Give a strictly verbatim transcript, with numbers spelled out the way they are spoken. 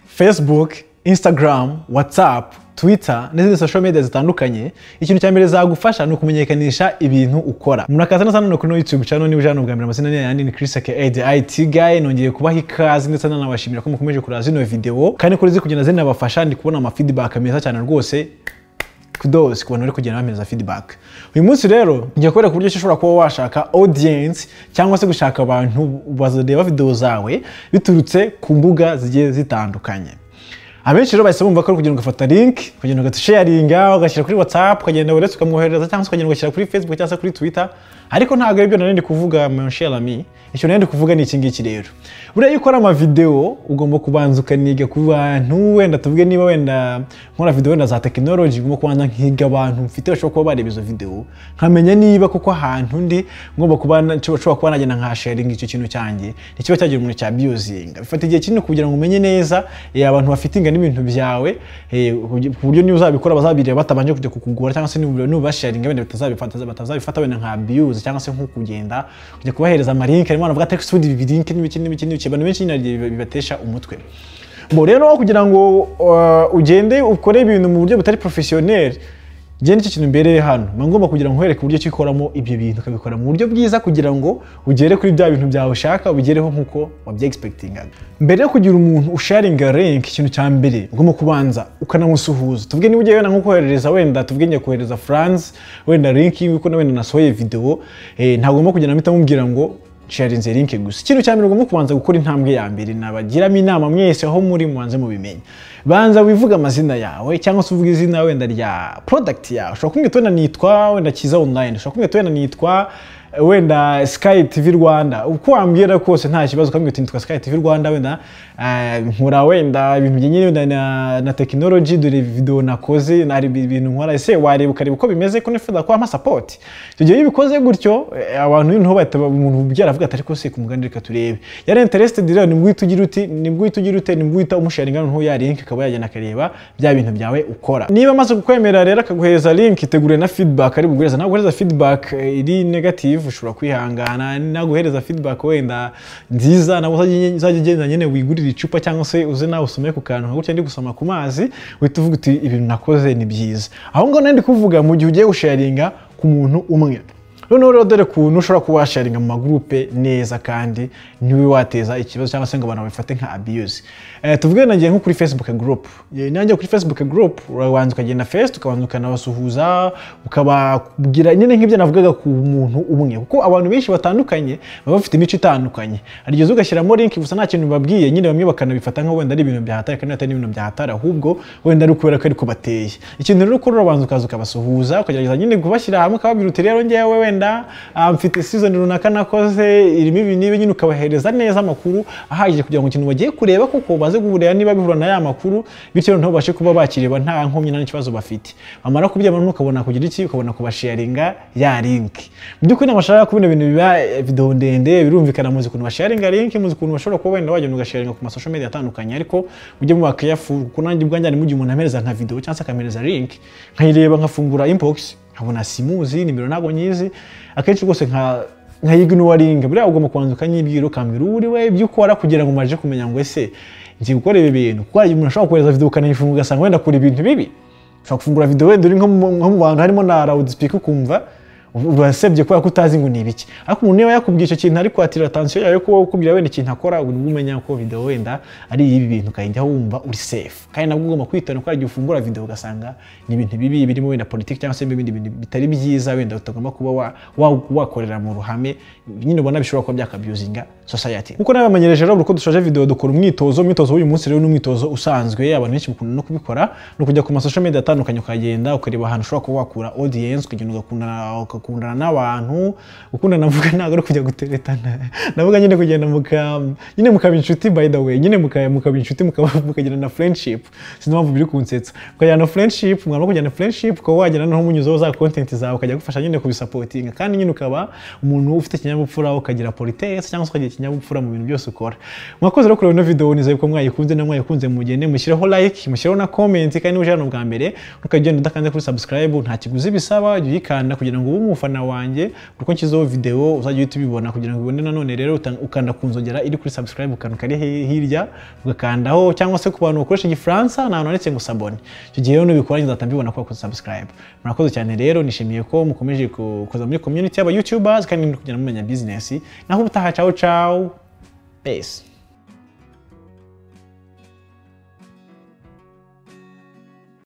Facebook, Instagram, WhatsApp, Twitter n'izindi social media zitandukanye, ikintu cya mbere zagufasha no kumenyekanisha ibintu ukora. Murakaza na sana kuri YouTube channel ni bujano bwa mbere amazina yandi ni Chris aka the I T guy, nongeye kubaha ikaze ndetse nanabashimira ko mukomeje kuraza ino video kandi kuri zi kugenda zina bafasha ndi kubona ama feedback meza cyane rwose. Kudos kubona uri kugenda bameza feedback. Uyu munsi rero ngiye kubera ku buryo ushobora kuba washaka audience cyangwa se gushaka abantu bazareba video zawe biturutse ku mbuga zigiye zitandukanye. Abenshi rero bahise bumva ko kugira ngo ufata link, kugira ngo sharinga, ugashyira kuri WhatsApp, ukagenda uretse ukamwohereza cyangwa se ukagenda ugashyira kuri Facebook cyangwa se kuri Twitter. Ariko ntabwo aribyo nari ndi kuvuga mon cher ami. Icyo nari ndi kuvuga ni iki ngiki rero. Buriya iyo ukora ama video ugomba kubanza ukaniga ku bantu, wenda tuvuge niba wenda nkora video wenda za technology, ugomba kubanza nkiga abantu mfite bashobora kuba bareba izo video, nkamenya niba kuko ahantu ndi ngomba kubana nshobora kuba nagenda nka sharing icyo kintu cyanjye nikiba cyagira umuntu cya abusing. Bifata igihe kinini kugira ngo umenye neza abantu bafitinga n'ibintu byawe, ku buryo niba uzabikora bazabireba batabanje kujya kukugura cyangwa se niba basharinga wenda batazabifata batazabifata wenda nka abuse cyangwa se nko kugenda kujya kubahereza ama link arimo anavuga text food link n'ibiki n'ibiki n'ibiki abantu benshi bibatesha umutwe. Bo rero kugira ngo uh, ugende ukore ibintu mu buryo butari professionnel, genda iki kintu mbere hano ngomba kugira ngo nkwereke uburyo cyikoramo ibyo bintu kabikora mu buryo bwiza kugira ngo ugere kuri bya bintu byawe ushaka ubigereho nkuko wabye expectingaga. Mbere yo kugira umuntu usharinga link, ikintu cya mbere ngomba kubanza ukanamusuhuza. Tuvuge niba ugiye wenda nko kohereza wenda tuvuge ngiye kohereza France wenda link yuko na wenda nasohoye video, eh ntagomba kugenda mpita mubwira ngo sharinze link gusa. Ikintu cya mbere ugomba kubanza gukora intambwe ya mbere, nabagiramo inama mwese aho muri mubanze mu bimenye. Banza wivuga amazina yawe cyangwa se uvuga izina wenda rya product yawe. Ushobora kumwita wenda nitwa wenda Kiza online, ushobora kumwita wenda nitwa wenda Sky T V Rwanda. Uko wambwira kose nta kibazo, ukamwita nitwa Sky T V Rwanda wenda nkora wenda ibintu byinyi wenda na, na technology dore video nakoze nari ibintu nkora ese wareba ukareba uko bimeze ko nifuza ko ama support. Tugiye ibikoze gutyo abantu niho bahita umuntu byaravuga atari ko se kumuganirika turebe. Yari interested rero ni mbwita ugira uti ni mbwita ugira ute ni mbwita umusharinga nto ya link akaba yagena akareba bya bintu byawe ukora. Niba maze kukwemera rero akaguhereza link, itegure na feedback ari buguhereza. Ntabwo guhereza feedback iri negative ushobora kwihangana, naguhereza feedback wenda nziza nabo uzagenda nyene wigurira icupa cyangwa se uze nawe usome ku kantu gutya ndi gusoma ku mazi uhita uvuga uti ibintu nakoze ni byiza. Aho ngo nandi kuvuga mu gihe ugiye gusharinga ku muntu umwe. None rero dore kuntu ushobora kuba washaringa mu magroupe neza kandi niwe wateza ikibazo cyangwa se ngo abantu babifate nka abuse. Eh tuvuge nagiye nko kuri Facebook group. Nanjye kuri Facebook group urabanza ukagenda face tukabanza ukanabasuhuza ukababwira nyine nk'ibyo navugaga ku muntu umwe, kuko abantu benshi batandukanye baba bafite imico itandukanye. Arigeze ugashyiramo link gusa nta kintu babwiye, nyine bamwe bakanabifata nka wenda ari ibintu byahatara kandi atari ibintu byahatara, ahubwo wenda ari kubera ko ari kubateye. Ikintu rero ko urabanza ukaza ukabasuhuza ukagerageza nyine kubashyira hamwe ukababwira uti rero ngewe wenda mfite season runaka nakoze irimo ibi nibi, nyine ukabahereza neza amakuru ahagije kugira ngo ikintu bagiye kureba kuko baze guhurira niba bihura na ya makuru, bityo nto bashe kuba bakireba nta nkomyi nta kibazo bafite. Amara kubyama ukabona kugira iki, ukabona kubasharinga ya link. Byuko namashaka kubona ibintu biba video ndende birumvikana muzi kuntu basharinga link, muzi kuntu bashobora kuba wenda wajya ugasharinga ku social media atandukanye, ariko ujye mu bakayafu kunanjye bwanjye mu gihe umuntu amereza nka video cyangwa se akamereza link nkayireba nkafungura inbox nkabona simuzi nimero ntago nyizi, akenshi rwose nka nkayignoringa. Buriya ugomba kubanza ukanyibwira ukambwira uri we ibyo ukora kugira ngo maje kumenya ngo ese nzi gukora ibi bintu. Kuko umuntu ashobora kohereza video ukanayifunga ugasanga wenda kuri ibintu bibi. Ushobora kufungura video wenda uri nko mu bantu harimo na loudspeaker ukumva urasebye kubera ko utazi ngo ni ibiki, ariko umuntu niba yakubwiye icyo kintu ariko atira attention yawe ko ukubwira wenda ikintu akora ubwo umenya ko video wenda ari ibi bintu kayinjya wumva uri safe. Kandi nabwo ugomba kwitana ko igihe ufungura video ugasanga ni ibintu bibi birimo wenda politics cyangwa se ibindi bintu bitari byiza wenda utagomba kuba wakorera mu ruhame, nyine ubona bishobora kuba byakabusinga society. Kuko nabamenyereje rero uko dushaje video dukora umwitozo umwitozo w'uyu munsi rero n'umwitozo usanzwe abantu benshi bakunda no kubikora no kujya ku social media atandukanye ukagenda ukareba ahantu ushobora kuba wakura audience ukagenda ugakunda ukundana n'abantu. Ukunda navuga ntago ari kujya guteretana, navuga nyine kugenda muka nyine mukaba inshuti by the way, nyine muka mukaba inshuti mukagenda na friendship. Sinumva biri kunsetsa ukajya na friendship, mwana kujya na friendship ko wagenda no munyuzo za content zawe ukajya gufasha nyine kubisupportinga, kandi nyine ukaba umuntu ufite kinyamupfura ukagira politesse cyangwa se ukagira ikinyabupfura mu bintu byose ukora. Mwakoze rero kureba ino video, nizeye ko mwayikunze na mwayikunze mugende mushyiraho like, mushyiraho na comment, kandi niba ujana ubwa mbere ukagenda udakanze kuri subscribe, nta kiguzi bisaba, ujye uyikanda kugira ngo ube umufana wanjye, kuko nshyizeho video uzajya uhita ubibona, kugira ngo ubone nanone rero ukanda kunzogera iri kuri subscribe, ukanda kari hirya ugakandaho, cyangwa se ku bantu bakoresha igifaransa nta nanditse ngo sabone, icyo gihe rero nubikora nzahita mbibona ko wakoze subscribe. Murakoze cyane rero, nishimiye ko mukomeje kuza muri community y'aba YouTubers kandi kugenda mumenya business. Naho ubutaha, ciao ciao, peace.